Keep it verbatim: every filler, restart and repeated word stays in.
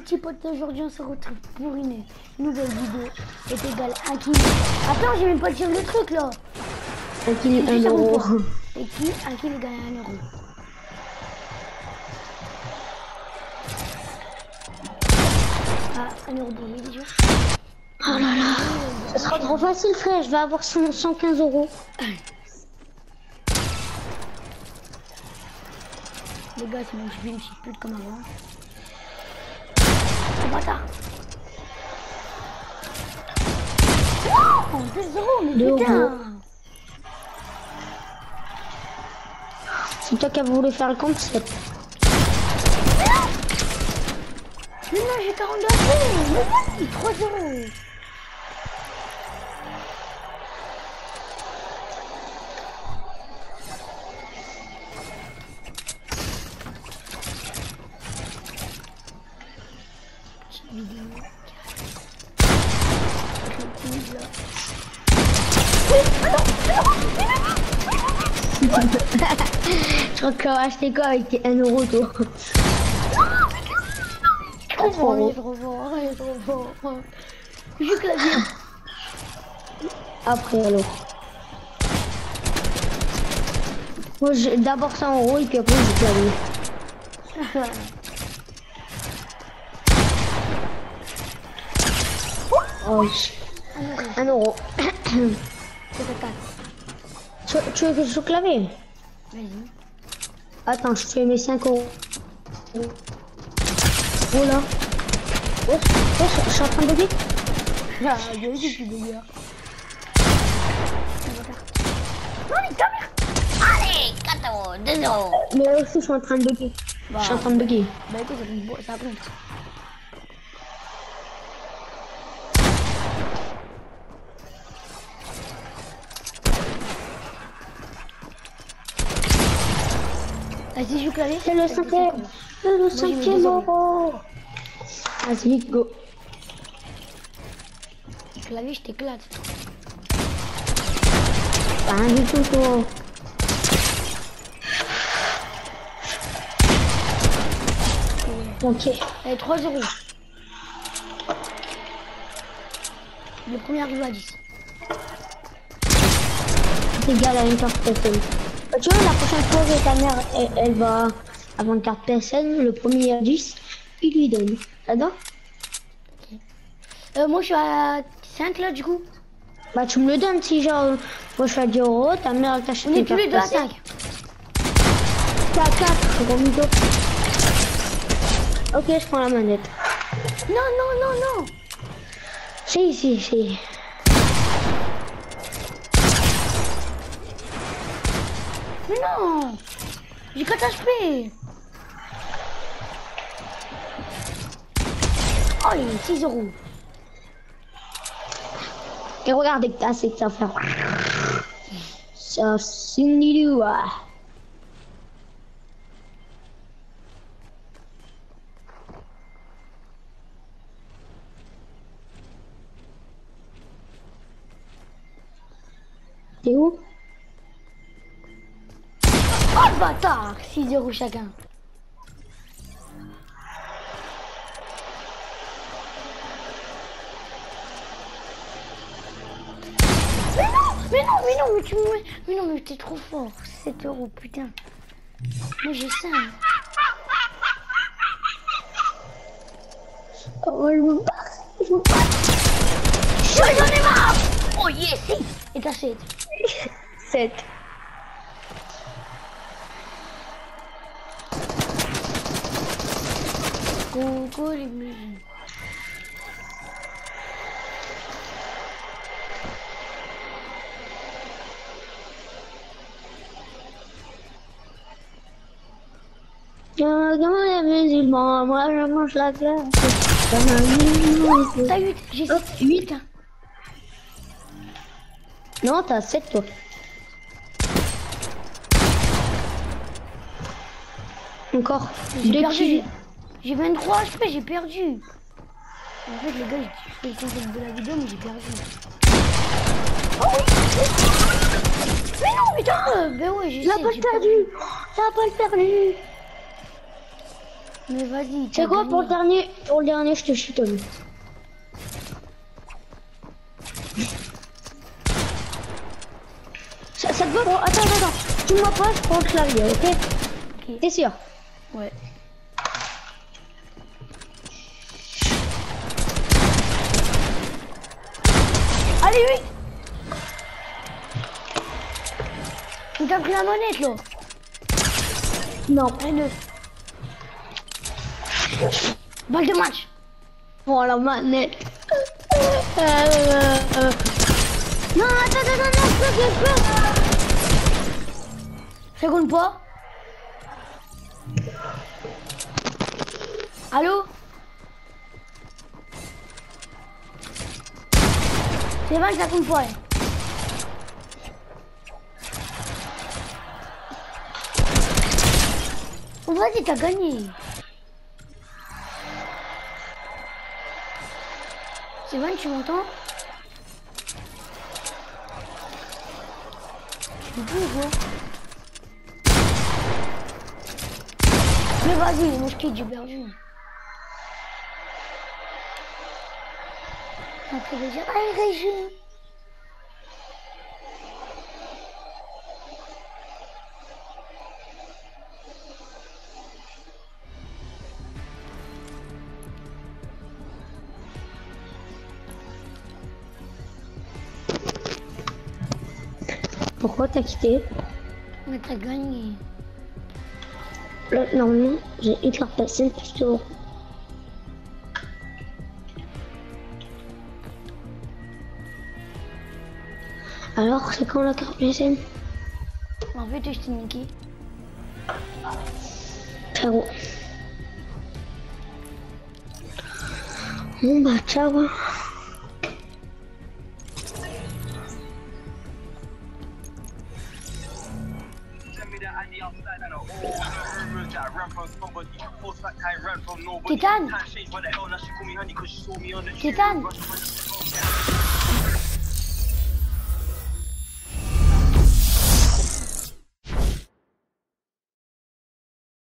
petits potes, aujourd'hui on se retrouve pour une nouvelle vidéo. Est égal à un kill. Attends, j'ai même pas tiré le truc là. Un kill, un euro. Et qui un kill égale à un euro. Ah, un euro pour lui déjà. Oh là là. Ça sera trop facile, frère. Je vais avoir cent quinze euros. Les gars, c'est bon, je fais une petite pute comme avant. Oh bâtard. Oh, deux euros, mais deux putain euros. C'est toi qui as voulu faire le concept. Mais non, j'ai quarante-deux euros. Mais vas-y, trois euros. Vidéo. Je crois qu'on va acheter quoi avec un euro toi? Je revends, je revends, je revends. Juste la vie. Après alors. Moi d'abord cent euros et puis après je clavier. Oh, un euro. tu, tu veux que je joue clavier? Vas-y. Attends, je te fais mes cinq euros. Oh là. Oh, oh, je suis en train de bugger. Ah, il y a eu des petits dégâts. Non, mais ta mère. Allez, quatre euros, deux euros. Mais aussi, je suis en train de bugger. Bah, je suis en train de bugger. Bah écoute, ça compte. Vas-y, joue clavier. C'est le cinquième. C'est le cinquième euro. Vas-y, go. Clavier, je t'éclate. Rien du tout, toi. Ok. Allez, trois euros. Le premier arrive à dix. C'est égal à une carte P S N. Bah, tu vois, la prochaine fois que ta mère, elle, elle va avoir une carte P S N, le premier à dix, il lui donne. T'adores? Okay. Euh, moi, je suis à cinq là, du coup. Bah, tu me le donnes si, genre, moi je suis à dix euros, ta mère elle t'achète On est une tous carte les deux à P S N. cinq. T'es à quatre, gros mytho. Ok, je prends la manette. Non, non, non, non. Si, si, si. Mais non. J'ai quatre H P. Oh, il est six euros. Et regardez que t'as assez que ça fait. Ça, c'est une idée. T'es où? Oh, le bâtard. six euros chacun. Mais non, mais non, mais non, mais tu me... Mais non, mais t'es trop fort. sept euros, putain. Moi, j'ai ça. Oh, je veux pas. Je veux pas. J'en ai marre. Oh, yes, si. Et t'as sept. sept. Coucou les musiques. Comme les musulmans, moi je mange la glace. T'as huit, j'ai Hop, sept. huit. Non, t'as sept toi. Encore. J'ai Deux perdu. kills. J'ai vingt-trois H P, j'ai perdu. En fait, les gars, je fais le concept de la vidéo, mais j'ai perdu. Oh oui. Mais non, putain. Ben ouais, j'ai Il a pas le perdu. Il a pas le perdu. Mais vas-y. C'est quoi pour le dernier, pour le dernier, je te chutonne. Ça, ça te va? Attends, attends, attends. Tu m'as pas, je prends le clavier, ok? Ok. T'es sûr? Ouais. Allez, vite! Il t'a pris la manette, là. Non. Allez, neuf. Balle de match. Oh la manette. Euh, euh, euh. Non, attends, attends, attends, non, je peux, je peux. Ça compte pas? Allô? C'est vrai que ça compte pas. Hein. Oh, vas-y, t'as gagné. C'est vrai que tu m'entends? Tu peux jouer. Mais vas-y, mon ski, j'ai perdu. Après, je vais dire, allez, Régis. Pourquoi t'as quitté? Mais t'as gagné. Là, normalement, j'ai une carte passée plutôt. Alors, c'est quand la carte P S N? En fait, je t'ai niqué. Ciao. Bon bah, ciao. Titan Titan